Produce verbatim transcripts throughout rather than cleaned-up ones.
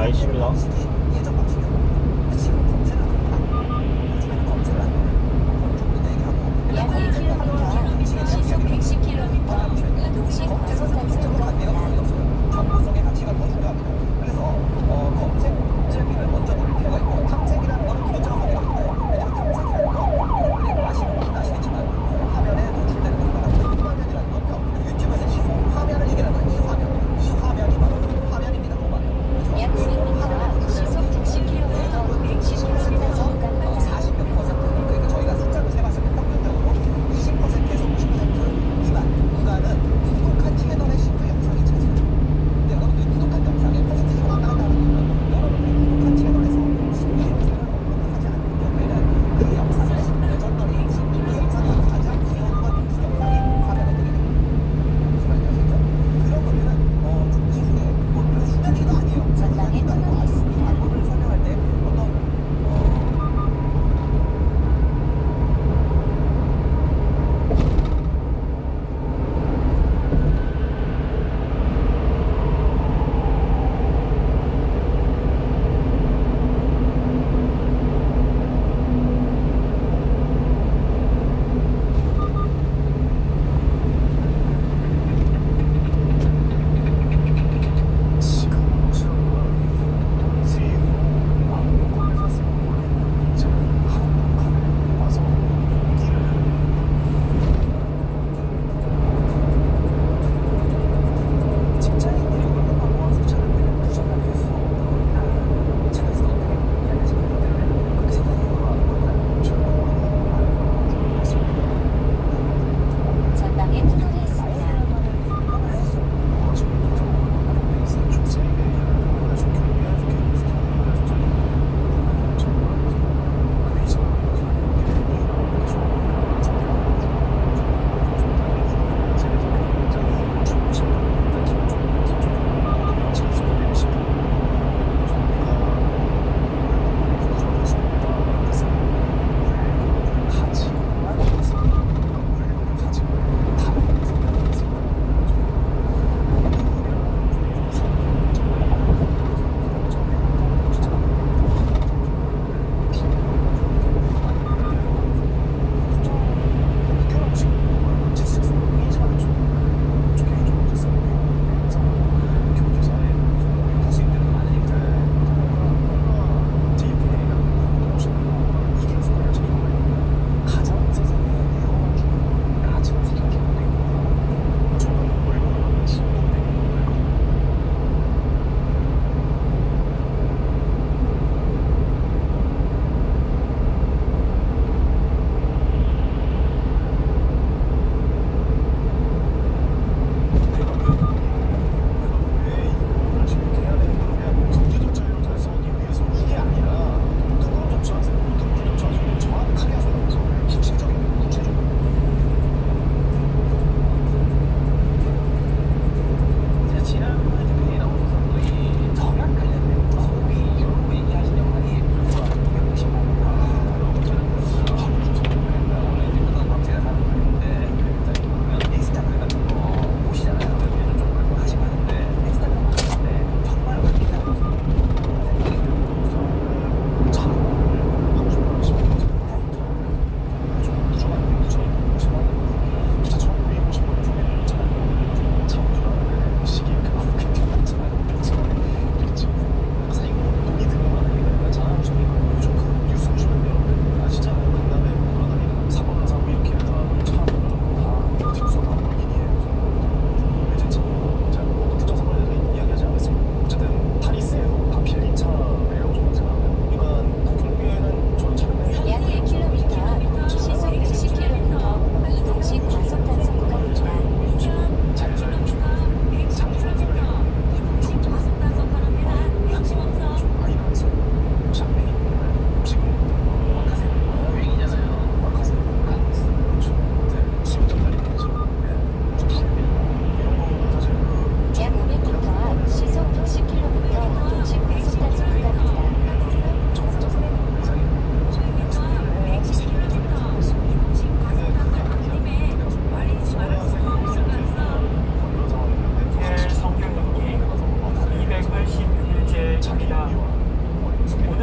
많이 쉽니다. 예전 방식이었고 지금 검색을 합니다. 요즘에는 검색을 안 해요. 그걸 좀 더 얘기하고 약 일 킬로미터 시속 백십 킬로미터 가동시 검색은 상대적으로 관계가 거의 없어요. 정보성의 가치가 더 중요합니다. 그래서 어, 검색을 먼저 볼 필요가 있고 탐색이라는 거는 기본적으로 관계가 있어요. 왜냐면 탐색이라는 건 여러분들이 아시는 분은 아시겠지만 화면에 노출되는 걸 말합니다. 이 화면이라는 건요. 유튜브에서 이 화면을 얘기하는 거예요. 이 화면. 이 화면이 바로 화면입니다. 그 화면. 약 그 화면에 구백 미터 노출되는 시속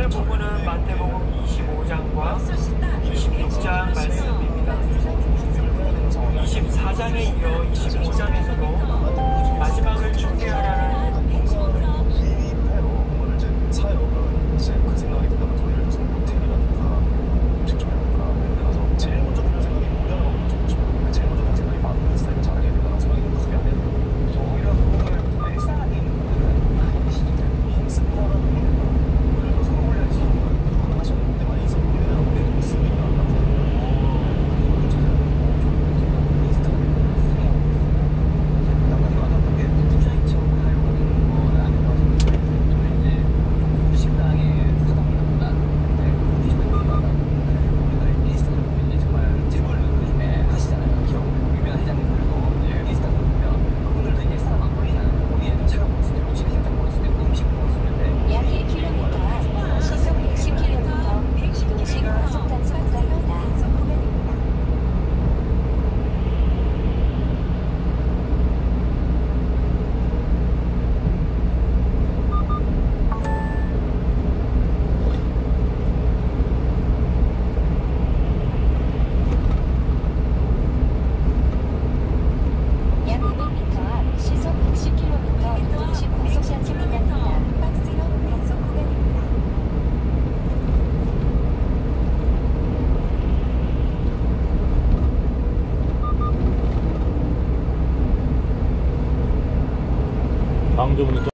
오늘 본문은 마태복음 이십오 장과 이십육 장 말씀입니다. 이십사 장에 이어 이십오 장에서도 마지막을 준비하라는 구입해로 뭔가를 이제 사요. 그러면 이제 그 생각이 든다면 저희를 무슨 호텔이라든가 음식 쪽에 가서 제일 먼저 드는 생각이 뭐냐라고 여쭤보고 싶어요. 제일 먼저 드는 생각이 맞는 스타일을 잘하게 된다는 생각이 모습이 안 되는 거예요. 오히려 그거를 일상한 인물들은 많이 계시죠. 홈스퍼라는 의미가 그래도 서로 올려야지 하셨는데 많이 있어 보이는 업데이트 있습니다. 약 일 킬로미터 앞 시속 백십 킬로미터 동시 고속 단속 구간입니다. 약 이백 미터 앞 시속 백십 킬로미터 동시 고속 단속 구간입니다. 박스형 단속 구간입니다. 방조문은